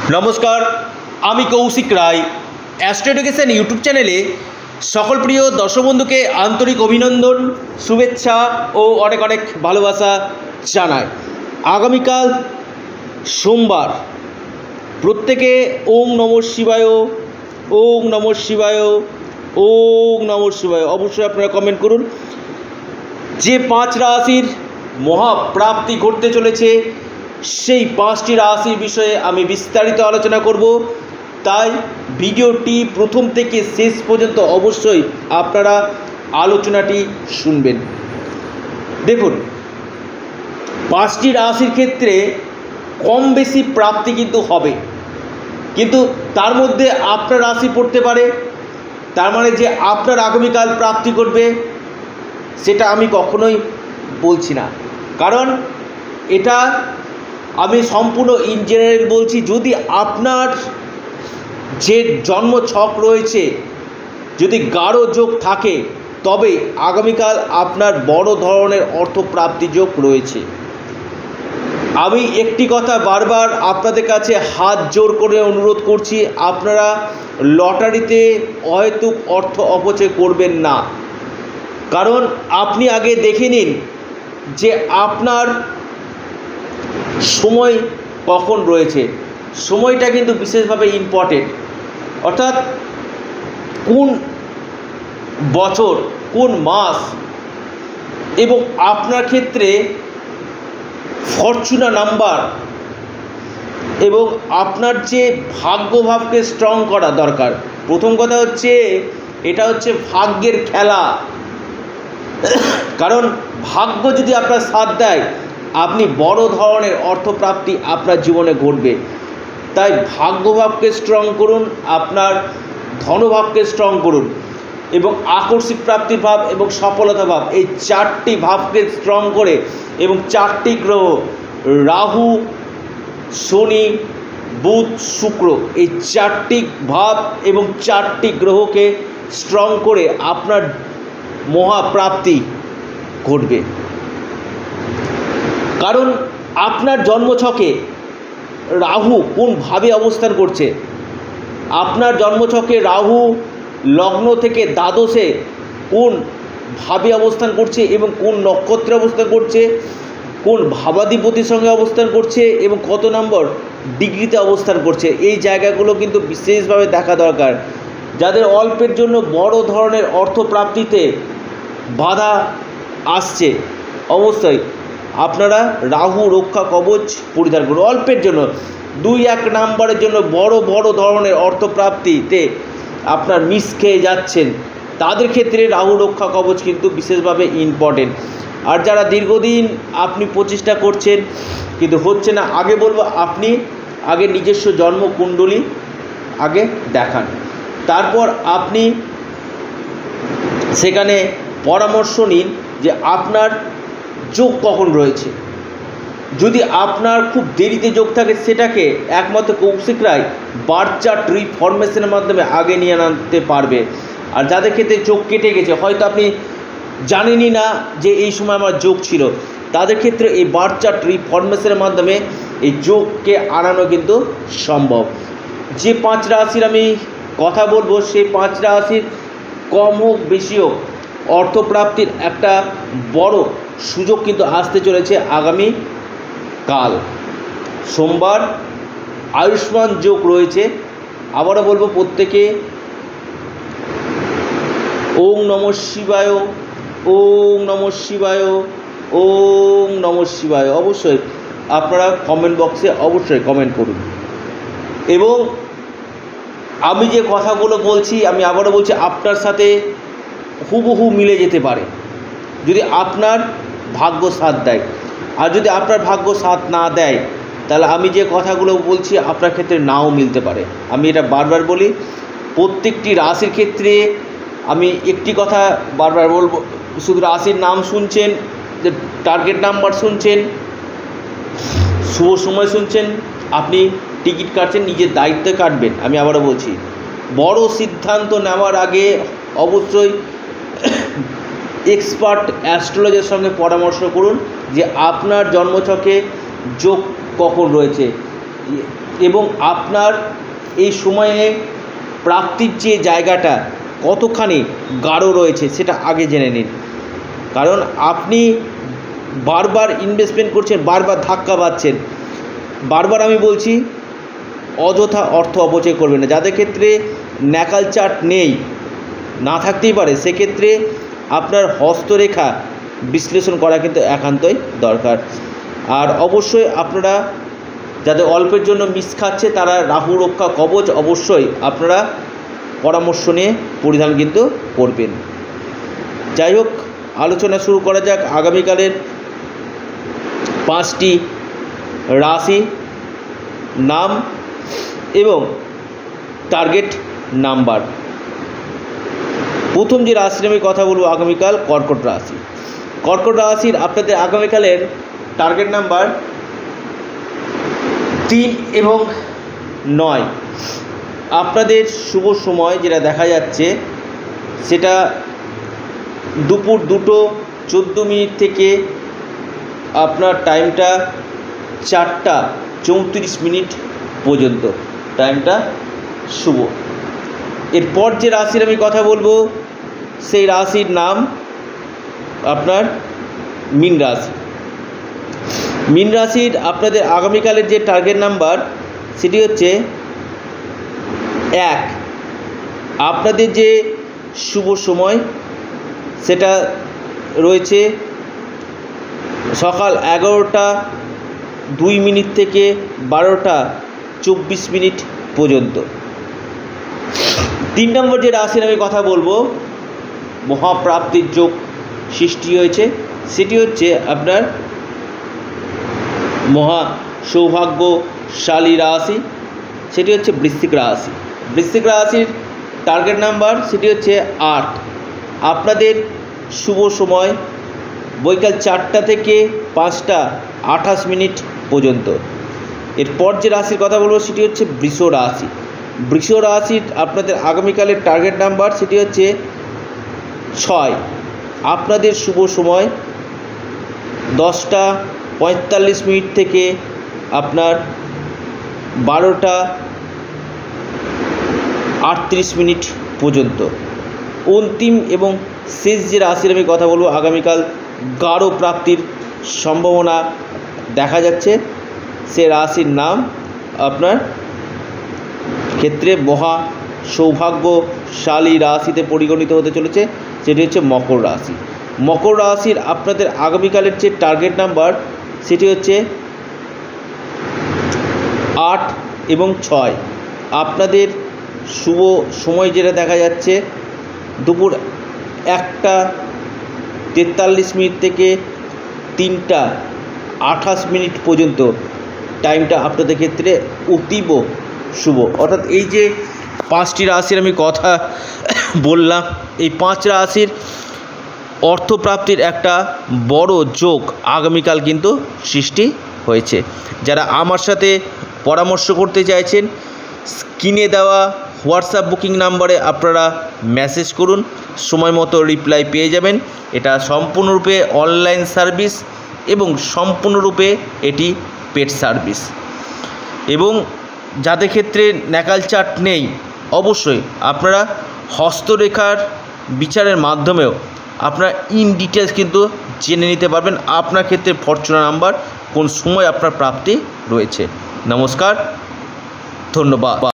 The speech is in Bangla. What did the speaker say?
নমস্কার, আমি Koushik Roy. Astro education YouTube চ্যানেলে সকল প্রিয় দর্শক বন্ধুকে আন্তরিক অভিনন্দন, শুভেচ্ছা ও অনেক অনেক ভালোবাসা জানাই। আগামীকাল সোমবার, প্রত্যেকে ওং নমঃ শিবায়, ওং নমঃ শিবায়, ওং নমঃ শিবায় অবশ্যই আপনারা কমেন্ট করুন। যে 5 রাশির মহাপ্রাপ্তি ঘটতে চলেছে, সেই 5টি রাশির বিষয়ে আমি বিস্তারিত আলোচনা করব, তাই ভিডিওটি প্রথম থেকে শেষ পর্যন্ত অবশ্যই আপনারা আলোচনাটি শুনবেন। দেখুন, 5টি রাশির ক্ষেত্রে কম বেশি প্রাপ্তি কিন্তু হবে, কিন্তু তার মধ্যে আপনার রাশি পড়তে পারে, তার মানে যে আপনার আগামীকাল প্রাপ্তি করবে সেটা আমি কখনোই বলছি না, কারণ এটা আমি সম্পূর্ণ ইন জেনারেল বলছি। যদি আপনার যে জন্ম ছক রয়েছে, যদি গাঢ় যোগ থাকে, তবে আগামীকাল আপনার বড় ধরনের অর্থপ্রাপ্তি যোগ রয়েছে। আমি একটি কথা বারবার আপনাদের কাছে হাত জোর করে অনুরোধ করছি, আপনারা লটারিতে অহেতুক অর্থ অপচয় করবেন না। কারণ আপনি আগে দেখে নিন যে আপনার সময় কখন রয়েছে। সময়টা কিন্তু বিশেষভাবে ইম্পর্টেন্ট, অর্থাৎ কোন বছর, কোন মাস, এবং আপনার ক্ষেত্রে ফরচুনা নাম্বার এবং আপনার যে ভাগ্যভাবকে স্ট্রং করা দরকার। প্রথম কথা হচ্ছে, এটা হচ্ছে ভাগ্যের খেলা, কারণ ভাগ্য যদি আপনার সাথ দেয়, আপনি বড় ধরনের অর্থপ্রাপ্তি আপনার জীবনে ঘটবে। তাই ভাগ্যভাবকে স্ট্রং করুন, আপনার ধনভাবকে স্ট্রং করুন, এবং আকস্মিক প্রাপ্তির ভাব এবং সফলতা ভাব, এই 4টি ভাবকে স্ট্রং করে, এবং 4টি গ্রহ রাহু, শনি, বুধ, শুক্র, এই 4টি ভাব এবং 4টি গ্রহকে স্ট্রং করে আপনার মহাপ্রাপ্তি ঘটবে। কারণ আপনার জন্মছকে রাহু কোন ভাবে অবস্থান করছে, আপনার জন্মছকে রাহু লগ্ন থেকে দ্বাদশে কোন ভাবে অবস্থান করছে এবং কোন নক্ষত্রে অবস্থান করছে, কোন ভাবাধিপতির সঙ্গে অবস্থান করছে এবং কত নম্বর ডিগ্রিতে অবস্থান করছে, এই জায়গাগুলো কিন্তু বিশেষভাবে দেখা দরকার। যাদের অল্পের জন্য বড় ধরনের অর্থপ্রাপ্তিতে বাধা আসছে, অবশ্যই আপনারা রাহু রক্ষা কবচ পরিধান করুন। অল্পের জন্য 2-1 নাম্বারের জন্য বড় বড় ধরনের অর্থপ্রাপ্তিতে আপনার মিস খেয়ে যাচ্ছেন, তাদের ক্ষেত্রে রাহু রক্ষা কবচ কিন্তু বিশেষভাবে ইম্পর্টেন্ট। আর যারা দীর্ঘদিন আপনি প্রচেষ্টা করছেন কিন্তু হচ্ছে না, আগে বলবো আপনি আগে নিজস্ব জন্মকুণ্ডলী আগে দেখান, তারপর আপনি সেখানে পরামর্শ নিন যে আপনার যোগ কখন রয়েছে। যদি আপনার খুব দেরিতে যোগ থাকে, সেটাকে একমাত্র কৌশিক রায় বার্থ চার্ট রিফরমেশনের মাধ্যমে আগে নিয়ে আনতে পারবে। আর যাদের ক্ষেত্রে যোগ কেটে গেছে, হয়তো আপনি জানেনই না যে এই সময় আমার যোগ ছিল, তাদের ক্ষেত্রে এই বার্থ চার্ট রিফরমেশনের মাধ্যমে এই যোগকে আনানো কিন্তু সম্ভব। যে 5 রাশির আমি কথা বলবো, সেই 5 রাশির কম হোক বেশি হোক অর্থপ্রাপ্তির একটা বড় সুযোগ কিন্তু আসতে চলেছে আগামী কাল সোমবার। আয়ুষ্মান যোগ রয়েছে। আবারও বলবো, প্রত্যেকে ওং নমঃ শিবায়, ওং নমঃ শিবায়, ওং নমঃ শিবায় অবশ্যই আপনারা কমেন্ট বক্সে অবশ্যই কমেন্ট করুন। এবং আমি যে কথাগুলো বলছি, আমি আবারও বলছি, আপনার সাথে হুবহু মিলে যেতে পারে যদি আপনার ভাগ্য সাথ দেয়। আর যদি আপনার ভাগ্য সাথ না দেয়, তাহলে আমি যে কথাগুলো বলছি আপনার ক্ষেত্রে নাও মিলতে পারে। আমি এটা বারবার বলি, প্রত্যেকটি রাশির ক্ষেত্রে আমি একটি কথা বারবার বলবো, শুধু রাশির নাম শুনছেন, যে টার্গেট নাম্বার শুনছেন, শুভ সময় শুনছেন, আপনি টিকিট কাটছেন, নিজের দায়িত্বে কাটবেন। আমি আবারও বলছি, বড় সিদ্ধান্ত নেওয়ার আগে অবশ্যই এক্সপার্ট অ্যাস্ট্রোলজারের সঙ্গে পরামর্শ করুন যে আপনার জন্মছকে যোগ কখন রয়েছে। এবং আপনার এই সময়ে প্রাপ্তির যে জায়গাটা কতখানি গাঢ় রয়েছে সেটা আগে জেনে নিন। কারণ আপনি বারবার ইনভেস্টমেন্ট করছেন, বারবার ধাক্কা পাচ্ছেন, বারবার আমি বলছি অযথা অর্থ অপচয় করবেন না। যাদের ক্ষেত্রে ন্যাকাল চার্ট নেই, না থাকতেই পারে, সেক্ষেত্রে আপনার হস্তরেখা বিশ্লেষণ করা কিন্তু একান্তই দরকার। আর অবশ্যই আপনারা যাদের অল্পের জন্য মিস খাচ্ছে তারা রাহু রক্ষা কবচ অবশ্যই আপনারা পরামর্শ নিয়ে পরিধান কিন্তু করবেন। যাই হোক, আলোচনা শুরু করা যাক আগামীকালের 5টি রাশি নাম এবং টার্গেট নাম্বার। প্রথম যে রাশির আমি কথা বলবো আগামীকাল কর্কট রাশি। কর্কট রাশির আপনাদের আগামীকালের টার্গেট নাম্বার 3 এবং 9। আপনাদের শুভ সময় যেটা দেখা যাচ্ছে সেটা দুপুর 2:14 থেকে আপনার টাইমটা 4:34 পর্যন্ত টাইমটা শুভ। এরপর যে রাশির আমি কথা বলবো সেই রাশির নাম আপনার মীন রাশি। মীন রাশির আপনাদের আগামীকালের যে টার্গেট নাম্বার সেটি হচ্ছে 1। আপনাদের যে শুভ সময় সেটা রয়েছে সকাল 11:02 থেকে 12:24 পর্যন্ত। 3 নম্বর যে রাশির আমি কথা বলবো মহাপ্রাপ্তির যোগ সৃষ্টি হয়েছে সেটি হচ্ছে আপনার মহা সৌভাগ্যশালী রাশি, সেটি হচ্ছে বৃশ্চিক রাশি। বৃশ্চিক রাশির টার্গেট নাম্বার সেটি হচ্ছে 8। আপনাদের শুভ সময় বৈকাল 4টা থেকে 5:28 পর্যন্ত। এরপর যে রাশির কথা বলবো সেটি হচ্ছে বৃষ রাশি। বৃষ রাশির আপনাদের আগামীকালের টার্গেট নাম্বার সেটি হচ্ছে 6। আপনাদের শুভ সময় 10:45 থেকে আপনার 12:38 পর্যন্ত। অন্তিম এবং শেষ যে রাশির আমি কথা বলবো আগামীকাল গাঢ় প্রাপ্তির সম্ভাবনা দেখা যাচ্ছে সে রাশির নাম আপনার ক্ষেত্রে মহা সৌভাগ্যশালী রাশিতে পরিগণিত হতে চলেছে, সেটি হচ্ছে মকর রাশি। মকর রাশির আপনাদের আগামীকালের যে টার্গেট নাম্বার সেটি হচ্ছে 8 এবং 6। আপনাদের শুভ সময় যেটা দেখা যাচ্ছে দুপুর 1:43 থেকে 3:28 পর্যন্ত টাইমটা আপনাদের ক্ষেত্রে অতীব শুভ। অর্থাৎ এই যে 5টি রাশির আমি কথা বললাম, এই 5 রাশির অর্থপ্রাপ্তির একটা বড় যোগ আগামীকাল কিন্তু সৃষ্টি হয়েছে। যারা আমার সাথে পরামর্শ করতে চাইছেন স্ক্রিনে দেওয়া হোয়াটসঅ্যাপ বুকিং নাম্বারে আপনারা মেসেজ করুন, সময় মতো রিপ্লাই পেয়ে যাবেন। এটা সম্পূর্ণরূপে অনলাইন সার্ভিস এবং সম্পূর্ণরূপে এটি পেড সার্ভিস। এবং যাদের ক্ষেত্রে ন্যাকাল চার্ট নেই অবশ্যই আপনারা হস্তরেখার বিচারের মাধ্যমেও আপনারা ইন ডিটেলস কিন্তু জেনে নিতে পারবেন আপনার ক্ষেত্রে ফরচুনা নাম্বার কোন সময় আপনার প্রাপ্তি রয়েছে। নমস্কার, ধন্যবাদ।